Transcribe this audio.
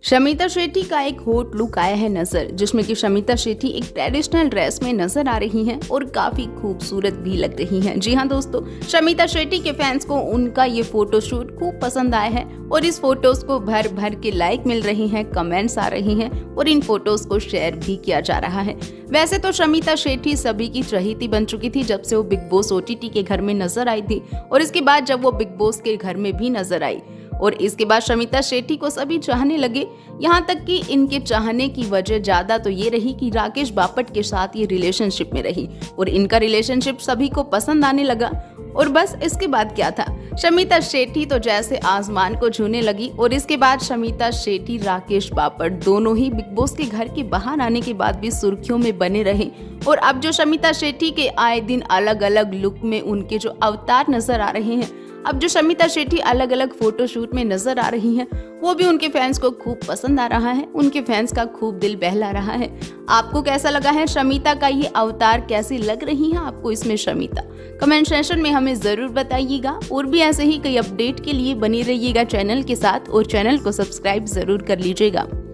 शमिता शेट्टी का एक hot look आया है नजर, जिसमें कि शमिता शेट्टी एक ट्रेडिशनल ड्रेस में नजर आ रही हैं और काफी खूबसूरत भी लग रही हैं। जी हाँ दोस्तों, शमिता शेट्टी के फैंस को उनका ये फोटोशूट खूब पसंद आया है और इस फोटोज को भर भर के लाइक मिल रही हैं, कमेंट्स आ रही हैं और इन फोटोज को शेयर भी किया जा रहा है। वैसे तो शमिता शेट्टी सभी की चहेती बन चुकी थी जब से वो बिग बॉस OTT के घर में नजर आई थी और इसके बाद जब वो बिग बॉस के घर में भी नजर आई और इसके बाद शमिता शेट्टी को सभी चाहने लगे। यहाँ तक कि इनके चाहने की वजह ज्यादा तो ये रही कि राकेश बापट के साथ ये रिलेशनशिप में रही और इनका रिलेशनशिप सभी को पसंद आने लगा। और बस इसके बाद क्या था, शमिता शेट्टी तो जैसे आसमान को छूने लगी और इसके बाद शमिता शेट्टी राकेश बापट दोनों ही बिग बॉस के घर के बाहर आने के बाद भी सुर्खियों में बने रहे। और अब जो शमिता शेट्टी के आए दिन अलग अलग लुक में उनके जो अवतार नजर आ रहे हैं, अब जो शमिता शेट्टी अलग अलग फोटोशूट में नजर आ रही हैं, वो भी उनके फैंस को खूब पसंद आ रहा है, उनके फैंस का खूब दिल बहला रहा है। आपको कैसा लगा है शमिता का ये अवतार, कैसी लग रही है आपको इसमें शमिता? कमेंट सेक्शन में हमें जरूर बताइएगा और भी ऐसे ही कई अपडेट के लिए बनी रहिएगा चैनल के साथ और चैनल को सब्सक्राइब जरूर कर लीजिएगा।